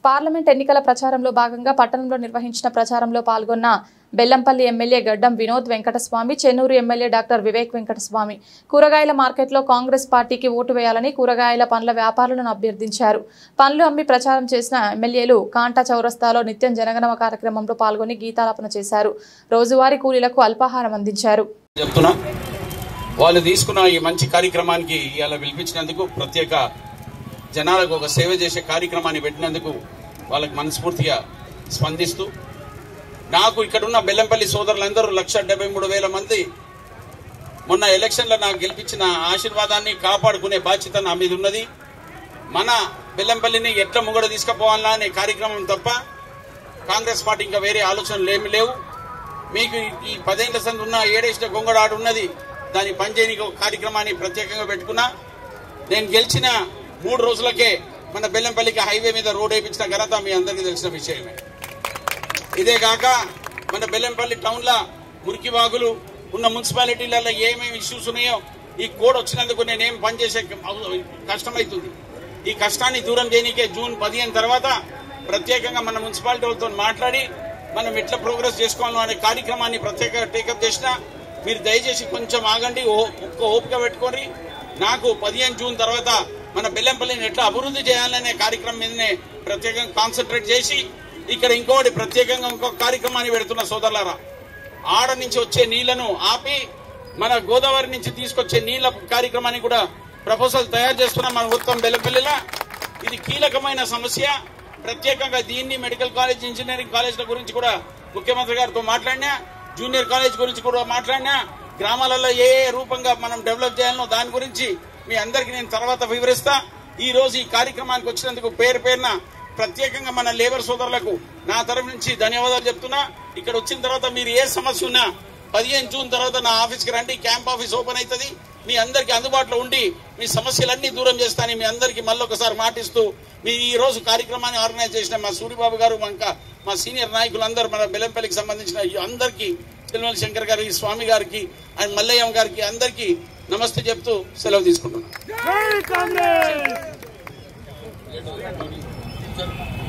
Parliament ఎన్నికల ప్రచారంలో భాగంగా పట్టణంలో నిర్వహించిన ప్రచారంలో పాల్గొన్న Bellampalli MLA Gaddam Vinod Venkataswamy, Chennur MLA doctor Vivek Venkataswamy కూరగాయల మార్కెట్లో కాంగ్రెస్ పార్టీకి ఓటు వేయాలని కూరగాయల పండ్ల వ్యాపారులను అభ్యర్థించారు. పండ్లు అమ్మి ప్రచారం చేసిన ఎమ్మెల్యేలు కాంటా చౌరస్తాలో నిత్యం జనగణమ కార్యక్రమంలో పాల్గొని గీతాలాపన చేశారు. రోజువారీ కూలీలకు అల్పాహారం అందించారు. వాళ్ళు తీసుకున్న ఈ మంచి కార్యక్రమానికి ఇలా పిలిపించినందుకు, ప్రత్యేక జనాలకు ఒక సేవ చేసే కార్యక్రమాన్ని పెట్టినందుకు వాళ్ళకి మనస్ఫూర్తిగా స్పందిస్తూ, నాకు ఇక్కడున్న బెల్లంపల్లి సోదరులందరూ 1,73,000 మంది మొన్న ఎలక్షన్లో నాకు గెలిపించిన ఆశీర్వాదాన్ని కాపాడుకునే బాధ్యత నా మీద ఉన్నది. మన బెల్లంపల్లిని ఎట్లా ముంగడ తీసుకుపోవాలా అనే కార్యక్రమం తప్ప కాంగ్రెస్ పార్టీ ఇంకా వేరే ఆలోచనలు ఏమి లేవు. మీకు ఈ 10 ఏళ్ల సంది ఉన్న ఏడేసిన గొంగడ ఆడు ఉన్నది, దాని పనిచేయడానికి ఒక కార్యక్రమాన్ని ప్రత్యేకంగా పెట్టుకున్నా. నేను గెలిచిన 3 రోజులకే మన బెల్లంపల్లికి హైవే మీద రోడ్ వేయించిన ఘనత మీ అందరికీ తెలిసిన విషయమే. ఇదే కాక మన బెల్లంపల్లి టౌన్ లో మురికి వాగులు ఉన్న మున్సిపాలిటీలలో ఏమేమి ఇష్యూస్ ఉన్నాయో ఈ కోడ్ వచ్చినందుకు నేనేం పనిచేసే కష్టమవుతుంది. ఈ కష్టాన్ని దూరం చేయడానికే జూన్ 15 తర్వాత ప్రత్యేకంగా మన మున్సిపాలిటీలతో మాట్లాడి మనం ఎట్లా ప్రోగ్రెస్ చేసుకోవాలో అనే కార్యక్రమాన్ని ప్రత్యేకంగా టేకప్ చేసిన. మీరు దయచేసి కొంచెం ఆగండి, ఒక్క ఓపిక పెట్టుకోండి. నాకు 15 జూన్ తర్వాత మన బెల్లంపల్లిని ఎట్లా అభివృద్ధి చేయాలనే కార్యక్రమం మీదనే ప్రత్యేకంగా కాన్సన్ట్రేట్ చేసి, ఇక్కడ ఇంకొకటి ప్రత్యేకంగా ఇంకొక కార్యక్రమాన్ని పెడుతున్న సోదరులారా, ఆడ నుంచి వచ్చే నీళ్లను ఆపి మన గోదావరి నుంచి తీసుకొచ్చే నీళ్ల కార్యక్రమాన్ని కూడా ప్రపోజల్ తయారు చేస్తున్నాం మన మొత్తం బెల్లంపల్లిలో. ఇది కీలకమైన సమస్య. ప్రత్యేకంగా దీన్ని మెడికల్ కాలేజ్, ఇంజనీరింగ్ కాలేజ్ల గురించి కూడా ముఖ్యమంత్రి గారితో మాట్లాడినా, జూనియర్ కాలేజ్ గురించి కూడా మాట్లాడినా, గ్రామాలలో ఏ రూపంగా మనం డెవలప్ చేయాలనో దాని గురించి మీ అందరికీ నేను తర్వాత వివరిస్తా. ఈ రోజు ఈ కార్యక్రమానికి వచ్చినందుకు పేరున ప్రత్యేకంగా మన లేబర్ సోదరులకు నా తరఫు నుంచి ధన్యవాదాలు చెప్తున్నా. ఇక్కడ వచ్చిన తర్వాత మీరు ఏ సమస్య ఉన్నా 15 జూన్ తర్వాత నా ఆఫీస్కి రండి, క్యాంప్ ఆఫీస్ ఓపెన్ అవుతుంది. మీ అందరికీ అందుబాటులో ఉండి మీ సమస్యలన్నీ దూరం చేస్తానని మీ అందరికీ మళ్ళొకసారి మాటిస్తూ, మీ ఈ రోజు కార్యక్రమాన్ని ఆర్గనైజ్ చేసిన మా సూరిబాబు గారు, మా సీనియర్ నాయకులందరూ, మన బెల్లంపల్లికి సంబంధించిన అందరికీ, తిరుమల శంకర్ గారికి, స్వామి గారికి అండ్ మల్లయ్య గారికి అందరికీ నమస్తే చెప్తూ సెలవు తీసుకుంటున్నాను.